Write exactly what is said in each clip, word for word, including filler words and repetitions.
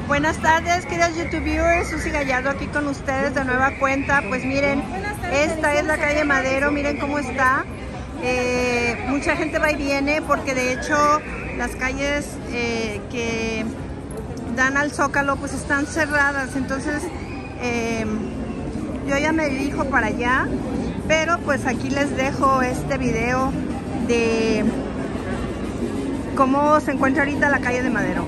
Buenas tardes, queridos YouTube viewers, Susi Gallardo aquí con ustedes de nueva cuenta. Pues miren, esta es la calle Madero, miren cómo está. Eh, mucha gente va y viene porque de hecho las calles eh, que dan al Zócalo pues están cerradas. Entonces eh, yo ya me dirijo para allá, pero pues aquí les dejo este video de cómo se encuentra ahorita la calle de Madero.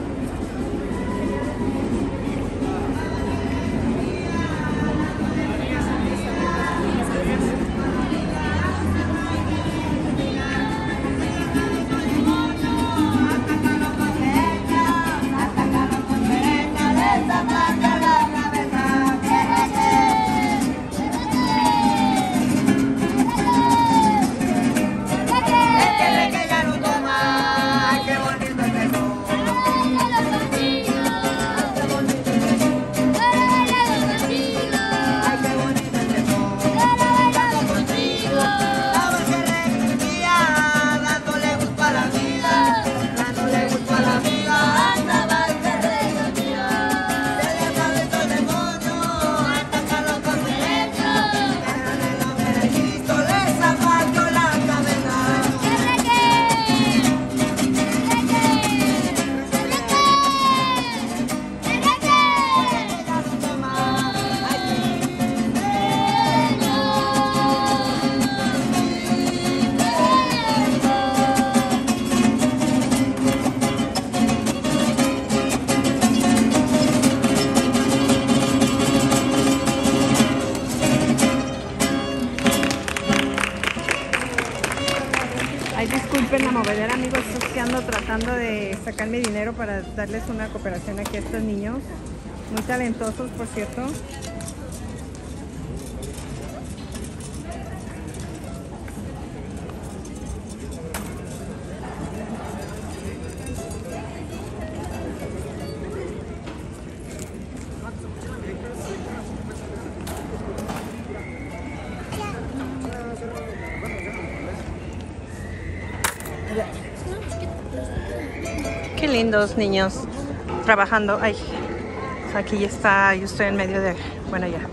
Ay, disculpen la movedera, amigos, es que ando tratando de sacar mi dinero para darles una cooperación aquí a estos niños. Muy talentosos, por cierto. Qué lindos niños trabajando. Ay, aquí ya está, yo estoy en medio de... Bueno, ya.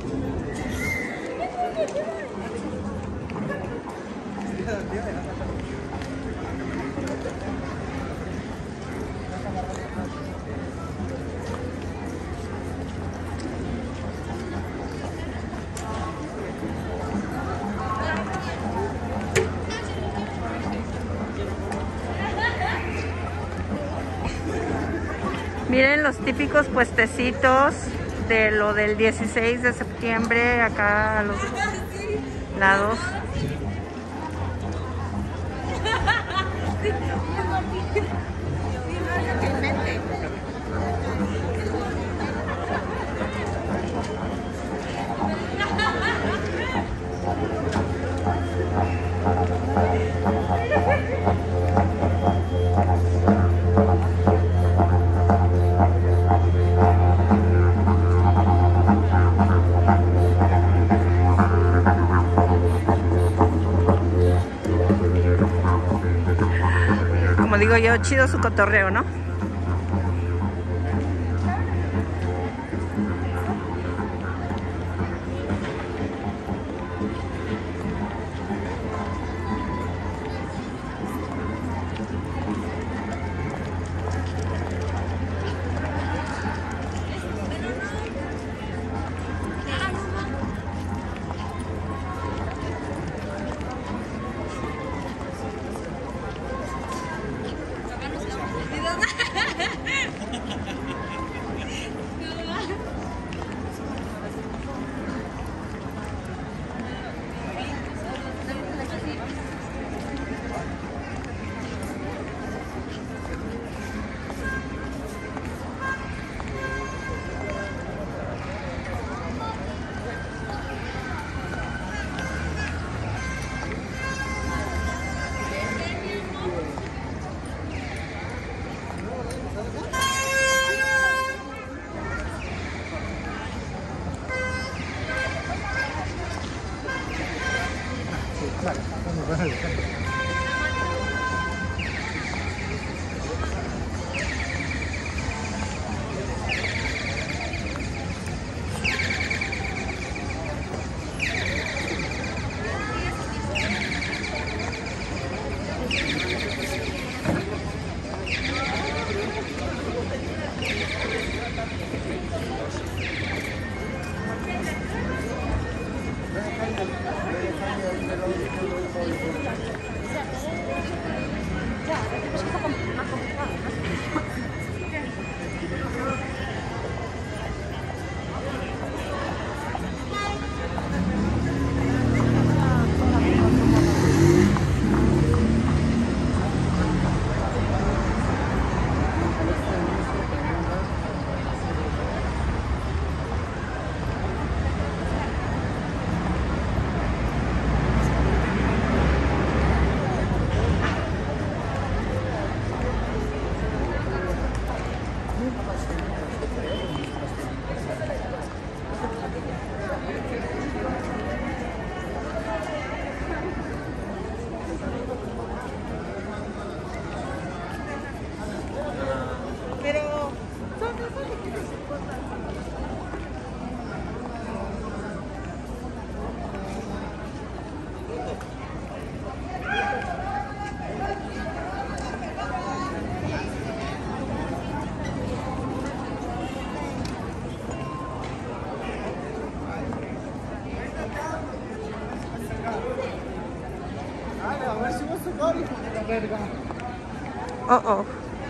Miren los típicos puestecitos de lo del dieciséis de septiembre acá a los lados. Como digo yo, chido su cotorreo, ¿no? Dios. Oh, oh.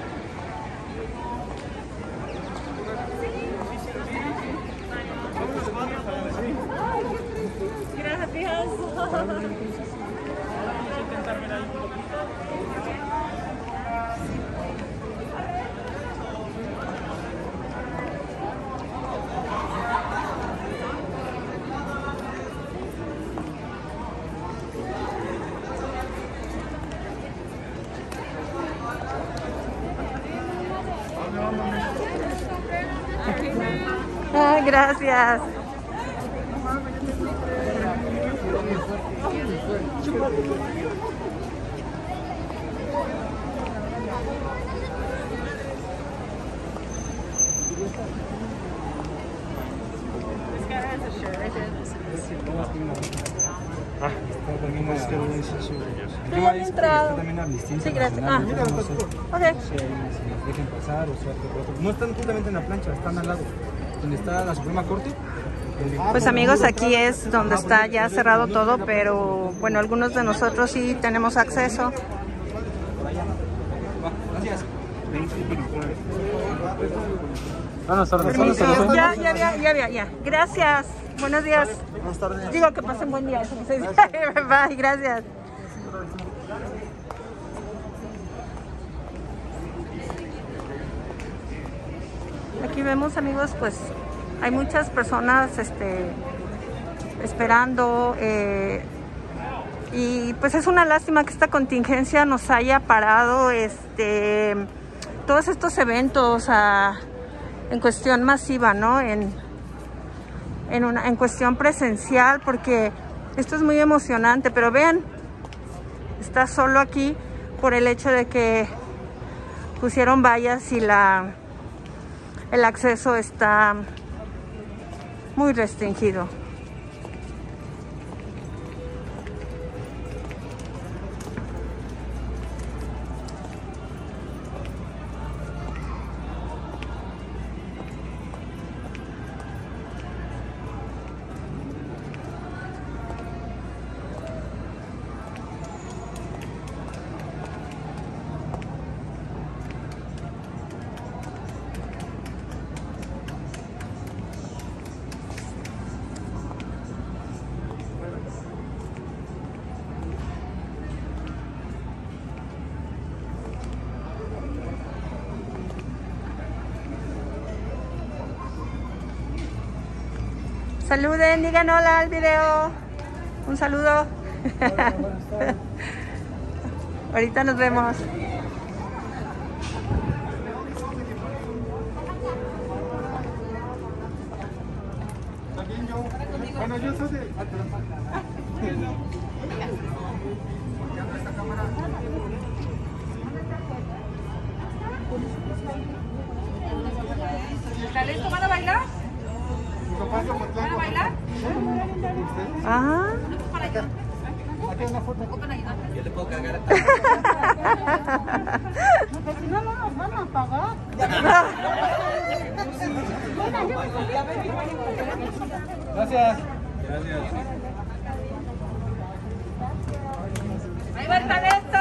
Gracias. Ah, gracias. Ah, está también es que no es eso. No, ya he entrado. Está también Amnistía Sí, gracias. Ah, Internacional, entonces no sé ok. si ahí si nos dejen pasar o sea, que otro. No están justamente en la plancha, están al lado, donde está la Suprema Corte. Pues amigos, aquí es donde está ya cerrado todo, pero bueno, algunos de nosotros sí tenemos acceso. Gracias. Buenas tardes. Permiso. Ya, ya, ya, ya, ya, ya. Gracias. Buenos días. Buenas tardes. Digo que pasen buen día. Eso no se dice. Bye, gracias. Aquí vemos, amigos, pues hay muchas personas este, esperando eh, y pues es una lástima que esta contingencia nos haya parado este, todos estos eventos a, en cuestión masiva, ¿no? En, en, una, en cuestión presencial, porque esto es muy emocionante, pero vean, está solo aquí por el hecho de que pusieron vallas y la, el acceso está muy restringido. Saluden, digan hola al video. Un saludo. Hola, buenas tardes. Ahorita nos vemos. También yo. Bueno, yo soy de. ¿Está listo? ¿Van a bailar? ¿Van a bailar? Ajá. Para allá. Aquí hay una foto. Yo le puedo cargar. Porque si no, no nos van a pagar. Gracias. Ahí va el talento.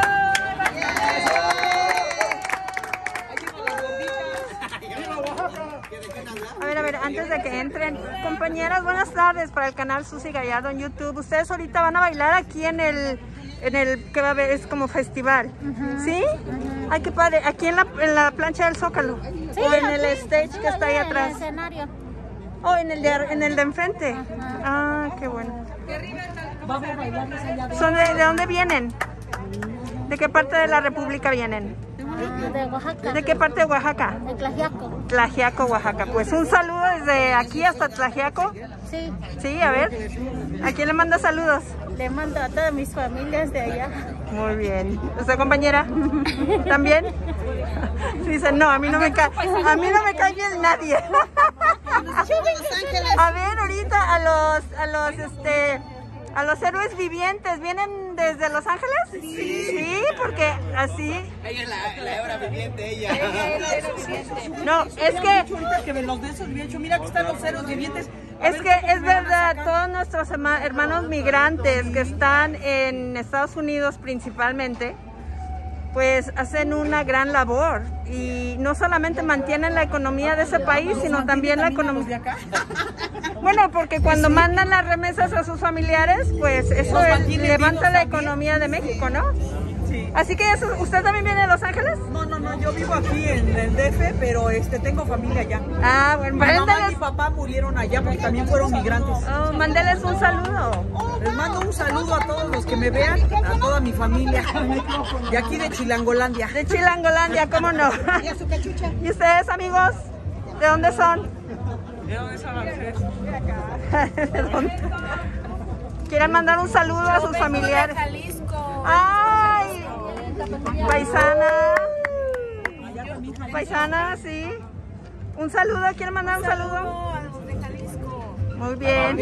A ver, a ver, antes de que entren, compañeras, buenas tardes para el canal Susy Gallardo en YouTube. Ustedes ahorita van a bailar aquí en el, en el que va a haber, es como festival, uh-huh. ¿Sí? Uh-huh. Ay, qué padre. Aquí en la, en la plancha del Zócalo, sí, o en el stage que está ahí atrás. En el escenario. Oh, en el de, en el de enfrente. Uh-huh. Ah, qué bueno. ¿Son de, de dónde vienen? ¿De qué parte de la República vienen? de Oaxaca. ¿De qué parte de Oaxaca? De Tlaxiaco. Tlaxiaco, Oaxaca. Pues un saludo desde aquí hasta Tlaxiaco. Sí, Sí, a ver. ¿A quién le manda saludos? le mando a todas mis familias de allá. Muy bien. ¿Usted, compañera? ¿También? Sí, dice, no, a mí no me cae, a mí no me cae bien nadie. A ver, ahorita a los, a los, este, a los héroes vivientes, ¿vienen desde Los Ángeles? Sí. Sí, porque así. Ella es la, la hebra viviente, ella. No, es que, que los de esos bien hecho. Mira que están los héroes vivientes. es que es verdad, todos nuestros herma- hermanos migrantes que están en Estados Unidos principalmente, pues hacen una gran labor y no solamente mantienen la economía de ese país, sino también la economía. Bueno, porque cuando mandan las remesas a sus familiares, pues eso es- levanta la economía de México, ¿no? Sí. Así que eso, ¿usted también viene de Los Ángeles? No, no, no, yo vivo aquí en el D F, pero este tengo familia allá. Ah, bueno, Mi mamá y mi mándeles, papá murieron allá porque también fueron migrantes. oh, mándeles un saludo. Les mando un saludo a todos los que me vean, a toda mi familia de aquí de Chilangolandia. De Chilangolandia, ¿cómo no? ¿Y ustedes, amigos? ¿De dónde son? ¿De dónde son ¿De dónde? ¿Quieren mandar un saludo a sus familiares? Jalisco. ¡Ay! Paisana. Paisana, sí. Un saludo, ¿quieren mandar un saludo? A los de Jalisco. Muy bien.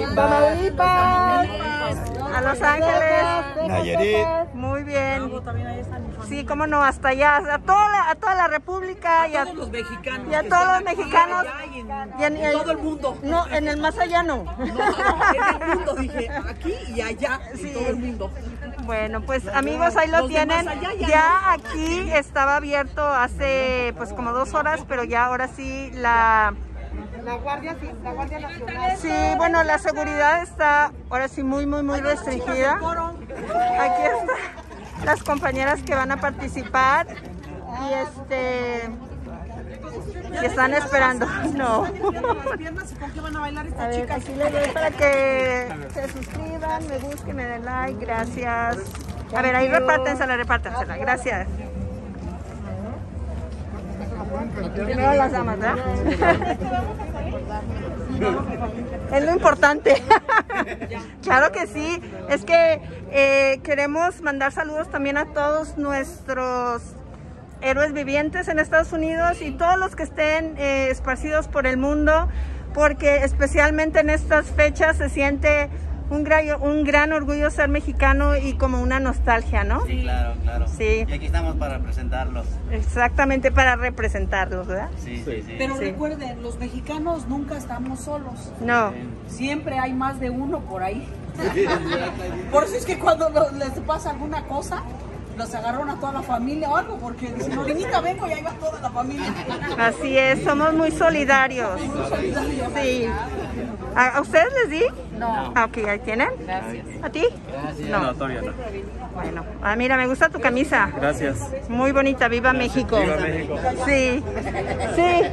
A Los Ángeles. Nayarit. Muy bien. También ahí están mis Sí, cómo no, hasta allá, a toda la, a toda la República y a, todos los mexicanos. y a que todos están los aquí, mexicanos. allá y en, Y en- en todo el mundo. No, en el más allá no. No, en el mundo, dije, aquí y allá, Sí. en todo el mundo. Bueno, pues amigos, ahí lo Los de tienen. más allá ya Ya aquí estaba abierto hace pues como dos horas, pero ya ahora sí la... La Guardia, sí, la Guardia Nacional. Sí, bueno, la seguridad está ahora sí muy, muy, muy restringida. Aquí están las compañeras que van a participar y este... y están esperando. No. Las piernas y con qué van a bailar A estas ver, chicas. aquí les doy para que se suscriban, me busquen, me den like, gracias. A ver, ahí repártensela, repártensela, gracias. Primero las damas, ¿verdad? Es lo importante. Claro que sí. Es que eh, queremos mandar saludos también a todos nuestros héroes vivientes en Estados Unidos y todos los que estén eh, esparcidos por el mundo, porque especialmente en estas fechas se siente un gran, un gran orgullo ser mexicano y como una nostalgia, ¿no? Sí, claro, claro. Sí. Y aquí estamos para representarlos. Exactamente, para representarlos, ¿verdad? Sí, sí, sí. Pero Sí. recuerden, los mexicanos nunca estamos solos. No. Siempre hay más de uno por ahí. Por eso es que cuando lo- les pasa alguna cosa, los agarraron a toda la familia o algo, porque dicen, ahorita vengo y ahí va toda la familia. Así es, somos muy solidarios. Sí. ¿A, a ustedes les di? No. Ah, ok, ahí tienen. Gracias. ¿A ti? Gracias. No. todavía no. Bueno, ah, mira, me gusta tu camisa. Gracias. Muy bonita, viva México. Viva México. Sí, sí.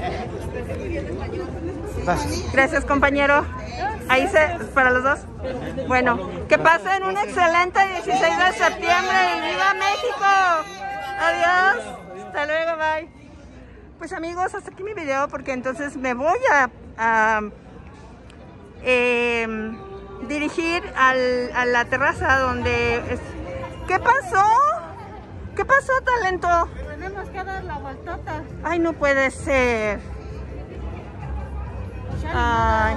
Gracias, compañero. Ahí se, para los dos. Bueno, que pasen un excelente dieciséis de septiembre y viva México. Adiós. Hasta luego, bye. Pues amigos, hasta aquí mi video porque entonces me voy a, a eh, dirigir al, a la terraza donde... es- ¿Qué pasó? ¿Qué pasó, talento? Tenemos que dar la vueltota. Ay, no puede ser. Ay.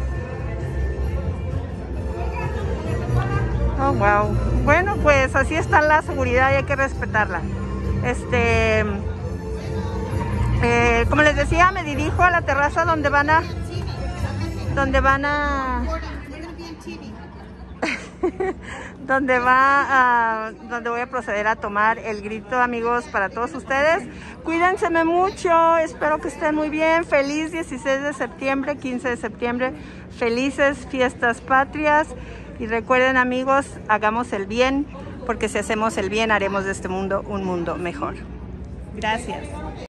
Oh, wow. Bueno, pues así está la seguridad y hay que respetarla. Este, eh, como les decía, me dirijo a la terraza donde van a, donde van a, donde va a, donde voy a proceder a tomar el grito, amigos, para todos ustedes. Cuídense mucho, espero que estén muy bien. Feliz dieciséis de septiembre, quince de septiembre, felices fiestas patrias. Y recuerden, amigos, hagamos el bien, porque si hacemos el bien haremos de este mundo un mundo mejor. Gracias.